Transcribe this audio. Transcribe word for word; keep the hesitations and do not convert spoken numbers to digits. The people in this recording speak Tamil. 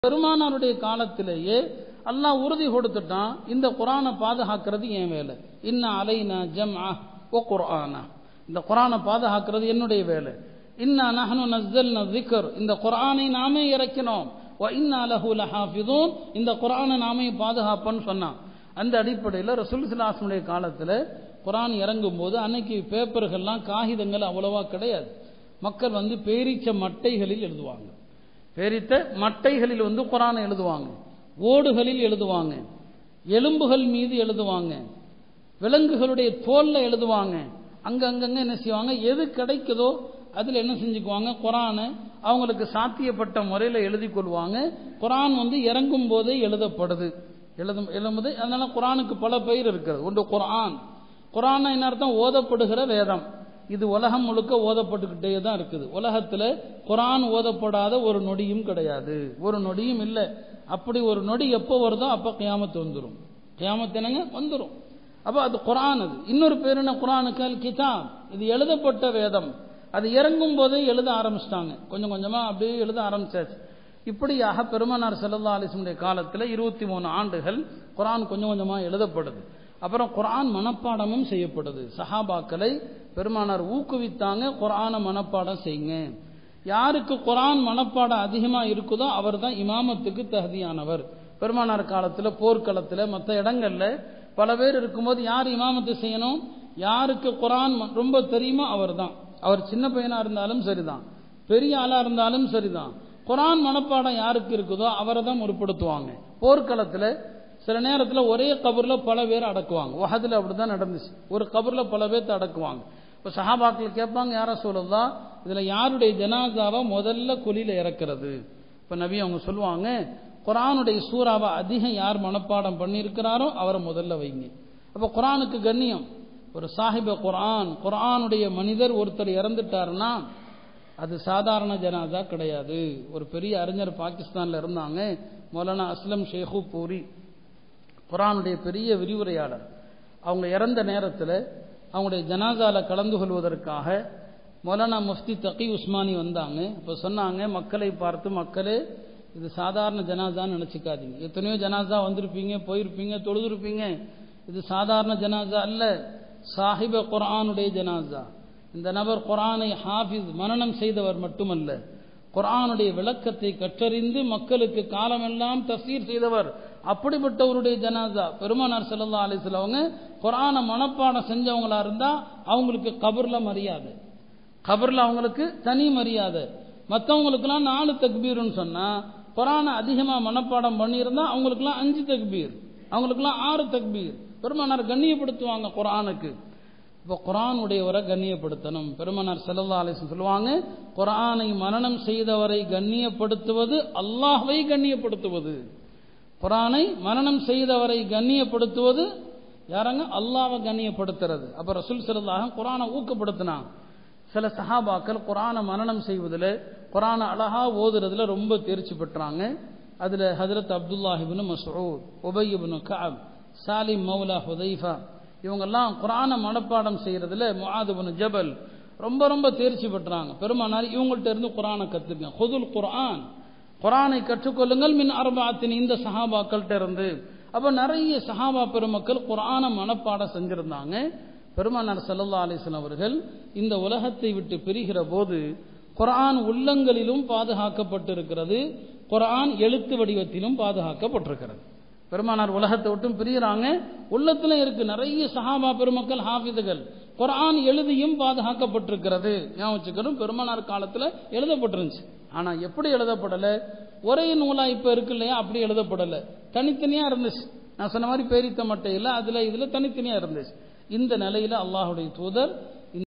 பெருமானாருடைய காலத்திலேயே அல்லாஹ் உறுதி கொடுத்துட்டான், இந்த குர்ஆனை பாதுகாக்கிறது என் வேலை. இன்னா அலைனா ஜம்அ வ குர்ஆனா, இந்த குர்ஆனை பாதுகாக்கிறது என்னுடைய வேலை. இன்னா நஹ்னு நஸ்ஸல்னா ذிக்ர், இந்த குர்ஆனை நாமே இறக்கினோம். வ இன்னா லஹு லஹாஃபிதூன், இந்த குர்ஆனை நாமே பாதுகாப்போம்னு சொன்னான். அந்த அடிப்படையில் ரசூல் ஸல்லல்லாஹு அலைஹி வஸல்லம் காலத்தில் குர்ஆன் இறங்கும் போது அன்னைக்கு பேப்பர்கள்லாம் காகிதங்கள் அவ்வளவா கிடையாது. மக்கள் வந்து பேரீச்ச மட்டைகளில் எழுதுவாங்க. பேரித்த மட்டைகளில் வந்து குர்ஆனை எழுதுவாங்க, ஓடுகளில் எழுதுவாங்க, எலும்புகள் மீது எழுதுவாங்க, விலங்குகளுடைய தோல்ல எழுதுவாங்க. அங்கங்க என்ன செய்வாங்க, எது கிடைக்குதோ அதில் என்ன செஞ்சுக்குவாங்க, குர்ஆனை அவங்களுக்கு சாத்தியப்பட்ட முறையில் எழுதி கொள்வாங்க. குர்ஆன் வந்து இறங்கும் போதே எழுதப்படுது, எழுதும் எழுதும்போது. அதனால குர்ஆனுக்கு பல பெயர் இருக்கிறது. ஒன்று குர்ஆன். குர்ஆன் என்ன அர்த்தம், ஓதப்படுகிற வேதம். இது உலகம் முழுக்க ஓதப்பட்டுக்கிட்டே தான் இருக்குது. உலகத்தில் குர்ஆன் ஓதப்படாத ஒரு நொடியும் கிடையாது, ஒரு நொடியும் இல்லை. அப்படி ஒரு நொடி எப்போ வருதோ அப்போ கியாமத்து வந்துடும். கியாமத்து என்னங்க வந்துடும். அப்போ அது குர்ஆன். அது இன்னொரு பேர் என்ன, குர்ஆனுக்கு அல் கிதாப், இது எழுதப்பட்ட வேதம். அது இறங்கும் போதே எழுத ஆரம்பிச்சிட்டாங்க, கொஞ்சம் கொஞ்சமாக அப்படியே எழுத ஆரம்பிச்சாச்சு. இப்படியாக பெருமானார் ஸல்லல்லாஹு அலைஹி வஸல்லம் காலத்தில் இருபத்தி மூணு ஆண்டுகள் குர்ஆன் கொஞ்சம் கொஞ்சமாக எழுதப்படுது. அப்புறம் குர்ஆன் மனப்பாடமும் செய்யப்படுது. சஹாபாக்களை பெருமானார் ஊக்குவித்தாங்க, குர்ஆனை மனப்பாடம் செய்யுங்க. யாருக்கு குர்ஆன் மனப்பாடம் அதிகமாக இருக்குதோ அவர் தான் இமாமத்துக்கு தகுதியானவர். பெருமானார் காலத்தில் போர்க்களத்தில் மற்ற இடங்கள்ல பல பேர் இருக்கும்போது யார் இமாமத்து செய்யணும், யாருக்கு குர்ஆன் ரொம்ப தெரியுமோ அவர் தான். அவர் சின்ன பையனாக இருந்தாலும் சரிதான், பெரிய ஆளாக இருந்தாலும் சரிதான். குர்ஆன் மனப்பாடம் யாருக்கு இருக்குதோ அவரை தான் முற்படுத்துவாங்க. போர்க்களத்தில் சில நேரத்தில் ஒரே கபரில் பல பேர் அடக்குவாங்க. உஹதுல அப்படி தான் நடந்துச்சு. ஒரு கபரில் பல பேர்த்து அடக்குவாங்க. இப்போ சஹாபாக்கள் கேட்பாங்க, யார சொல்லலாம், இதில் யாருடைய ஜனாசாவை முதல்ல குழியில் இறக்கிறது? இப்போ நபி அவங்க சொல்லுவாங்க, குர்ஆனுடைய சூறாவை அதிகம் யார் மனப்பாடம் பண்ணியிருக்கிறாரோ அவரை முதல்ல வைங்க. அப்போ குர்ஆனுக்கு கண்ணியம். ஒரு சாஹிப குர்ஆன், குர்ஆனுடைய மனிதர் ஒருத்தர் இறந்துட்டாருன்னா அது சாதாரண ஜனாசா கிடையாது. ஒரு பெரிய அறிஞர் பாகிஸ்தானில் இருந்தாங்க, மௌலானா அஸ்லம் ஷேகு பூரி, குர்ஆனுடைய பெரிய விரிவுரையாளர். அவங்க இறந்த நேரத்தில் அவங்களுடைய ஜனாசாவில் கலந்து கொள்வதற்காக மௌலானா முஃப்தி தகி உஸ்மானி வந்தாங்க. இப்போ சொன்னாங்க, மக்களை பார்த்து, மக்களே இது சாதாரண ஜனாசான்னு நினச்சிக்காதீங்க. எத்தனையோ ஜனாசா வந்திருப்பீங்க, போயிருப்பீங்க, தொழுதுருப்பீங்க. இது சாதாரண ஜனாசா அல்ல, சாஹிப குர்ஆனுடைய ஜனாசா. இந்த நபர் குர்ஆனை ஹாஃபிஸ், மனனம் செய்தவர் மட்டுமல்ல, குர்ஆனுடைய விளக்கத்தை கற்றறிந்து மக்களுக்கு காலமெல்லாம் தஃசீர் செய்தவர். அப்படிப்பட்டவருடைய ஜனாசா. பெருமானார் ஸல்லல்லாஹு அலைஹி வஸல்லம் அவங்க குர்ஆனை மனப்பாடம் செஞ்சவங்களா இருந்தா அவங்களுக்கு கபர்ல மரியாதை, கபர்ல அவங்களுக்கு தனி மரியாதை. மற்றவங்களுக்குலாம் நாலு தக்பீர்னு சொன்னா, குர்ஆனை அதிகமாக மனப்பாடம் பண்ணியிருந்தா அவங்களுக்குலாம் அஞ்சு தக்பீர், அவங்களுக்குலாம் ஆறு தக்பீர். பெருமானார் கண்ணியப்படுத்துவாங்க குர்ஆனுக்கு. இப்போ குர்ஆனுடையவரை கண்ணியப்படுத்தணும். பெருமானார் ஸல்லல்லாஹு அலைஹி வஸல்லம் சொல்லுவாங்க, குர்ஆனை மனனம் செய்தவரை கண்ணியப்படுத்துவது அல்லாஹ்வை கண்ணியப்படுத்துவது. குர்ஆனை மனனம் செய்தவரை கண்ணியப்படுத்துவது யாரங்க, அல்லாஹ்வை கண்ணியப்படுத்துறது. அப்போ ரசூல் ஸல்லல்லாஹு குர்ஆனை ஊக்கப்படுத்தினாங்க. சில சஹாபாக்கள் குர்ஆனை மனனம் செய்வதில், குர்ஆனை அழகா ஓதுறதுல ரொம்ப தேர்ச்சி பெற்றாங்க. அதில் ஹஜ்ரத் அப்துல்லாஹ் இப்னு மஸ்ஊத், உபய் இப்னு கஅப், சாலிம் மௌலா ஹுதைஃபா, இவங்கெல்லாம் குர்ஆனை மனப்பாடம் செய்யறதுல முஆத் இப்னு ஜபல் ரொம்ப ரொம்ப தேர்ச்சி பெற்றாங்க. பெருமானார் இவங்கள்ட்ட இருந்து குர்ஆனை கத்துங்க, ஹுதுல் குர்ஆன், குர்ஆனை கற்றுக்கொள்ளுங்கள் மின் அர்பஅத்தின், இந்த சஹாபாக்கள்கிட்ட இருந்து. அப்போ நிறைய சஹாபா பெருமக்கள் குர்ஆனை மனப்பாடம் செஞ்சிருந்தாங்க. பெருமானார் ஸல்லல்லாஹு அலைஹி வஸல்லம் அவர்கள் இந்த உலகத்தை விட்டு பிரிகிற போது குர்ஆன் உள்ளங்களிலும் பாதுகாக்கப்பட்டிருக்கிறது, குர்ஆன் எழுத்து வடிவத்திலும் பாதுகாக்கப்பட்டிருக்கிறது. பெருமானார் உலகத்தை விட்டும் பிரிகிறாங்க, உள்ளத்துல இருக்கு. நிறைய சஹாபா பெருமக்கள் ஹாஃபிதுகள், குர்ஆன் எழுதியும் பாதுகாக்கப்பட்டிருக்கிறது. ஞாபகம், பெருமானார் காலத்தில் எழுதப்பட்டிருந்துச்சு. ஆனால் எப்படி எழுதப்படலை, ஒரே நூலா இப்போ இருக்கு இல்லையா, அப்படி எழுதப்படலை, தனித்தனியாக இருந்துச்சு. நான் சொன்ன மாதிரி பேரித்த மட்டை இல்லை, அதில் இதில் தனித்தனியாக இருந்துச்சு. இந்த நிலையில் அல்லாஹுடைய தூதர்